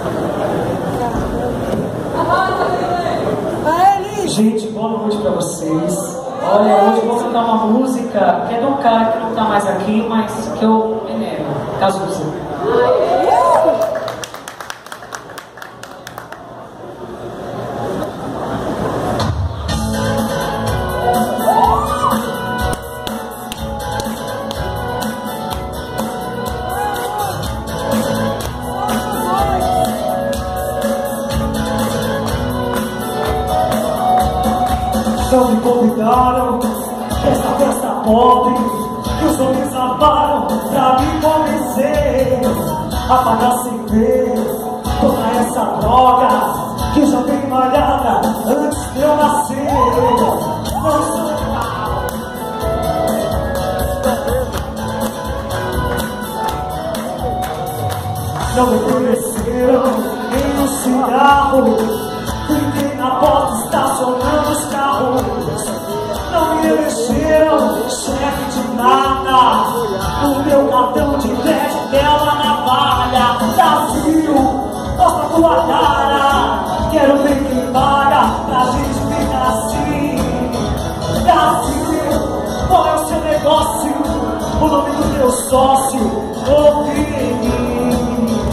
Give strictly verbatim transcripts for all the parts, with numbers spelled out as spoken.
Gente, boa noite pra vocês. Olha, hoje eu vou cantar uma música que é de um cara que não tá mais aqui, mas que eu venero, Cazuza. Não me convidaram pra essa festa pobre, que os homens amaram pra me convencer a pagar sem ver toda essa droga que já vem malhada antes de eu nascer. Não sou Não me ofereceram nem um cigarro. Fiquei na porta estacionando os carros. Não me elegeram chefe de nada. O meu cartão de crédito dela na valha. Brasil, mostra tua cara. Quero ver quem paga pra gente ficar assim. Brasil, qual é o seu negócio? O nome do teu sócio, confia em mim.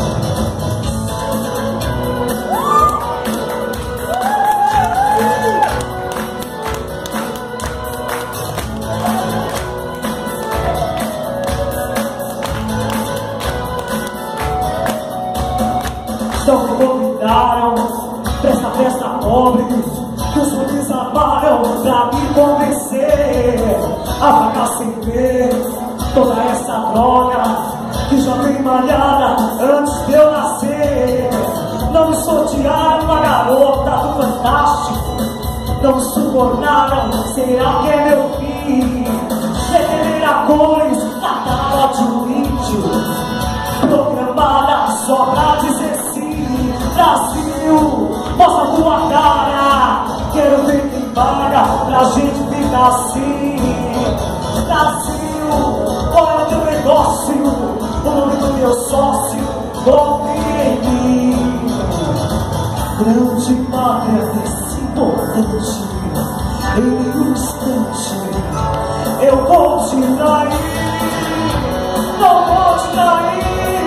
Não me convidaram pra essa festa pobre, que os homens amaram pra me convencer a vagar sem ver toda essa droga que já vem malhada antes de eu nascer. Não me sortearam uma garota do Fantástico, não me subornaram, será que é meu fim? Revelar cores na tela de um índio, programada só pra dizer sim. Brasil, mostra tua cara. Quero ver quem paga pra gente ficar assim. Brasil, qual é o teu negócio? O nome do meu sócio, confia em mim. Grande pátria desse importante, em um instante eu vou te trair. Não vou te trair.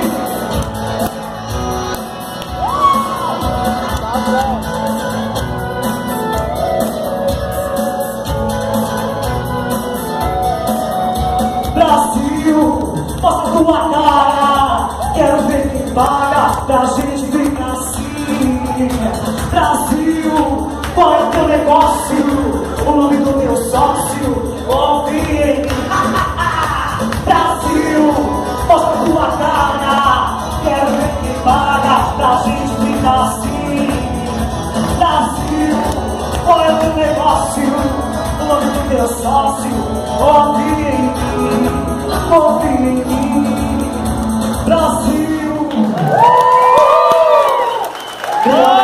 Brasil, mostra tua cara. Quero ver quem paga pra gente ficar assim. Brasil, qual é o teu negócio? O nome do teu sócio, confia em mim. Brasil, mostra tua cara. Quero ver quem paga pra gente ficar assim. Brasil, qual é o teu negócio? O nome do teu sócio, confia em mim. Confia em mim, Brasil.